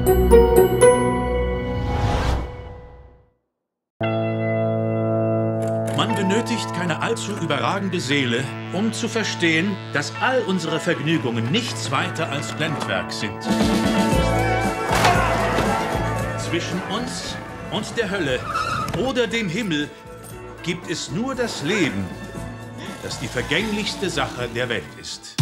Man benötigt keine allzu überragende Seele, um zu verstehen, dass all unsere Vergnügungen nichts weiter als Blendwerk sind. Zwischen uns und der Hölle oder dem Himmel gibt es nur das Leben, das die vergänglichste Sache der Welt ist.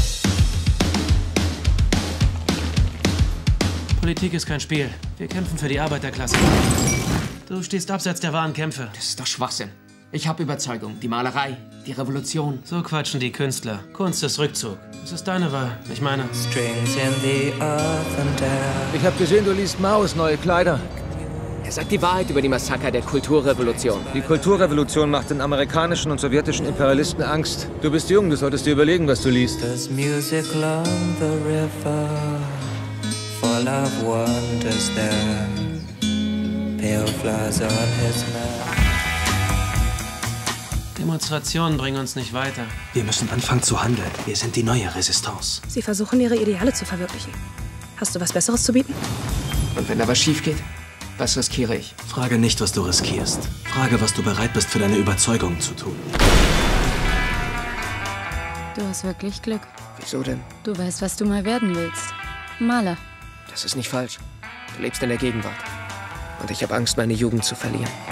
Politik ist kein Spiel. Wir kämpfen für die Arbeiterklasse. Du stehst abseits der wahren Kämpfe. Das ist doch Schwachsinn. Ich habe Überzeugung. Die Malerei, die Revolution. So quatschen die Künstler. Kunst ist Rückzug. Es ist deine Wahl, nicht meine. Ich habe gesehen, du liest Maos neue Kleider. Er sagt die Wahrheit über die Massaker der Kulturrevolution. Die Kulturrevolution macht den amerikanischen und sowjetischen Imperialisten Angst. Du bist jung, du solltest dir überlegen, was du liest. Demonstrationen bringen uns nicht weiter. Wir müssen anfangen zu handeln. Wir sind die neue Resistance. Sie versuchen, ihre Ideale zu verwirklichen. Hast du was Besseres zu bieten? Und wenn da was schief geht, was riskiere ich? Frage nicht, was du riskierst. Frage, was du bereit bist, für deine Überzeugungen zu tun. Du hast wirklich Glück. Wieso denn? Du weißt, was du mal werden willst. Maler. Das ist nicht falsch. Du lebst in der Gegenwart. Und ich habe Angst, meine Jugend zu verlieren.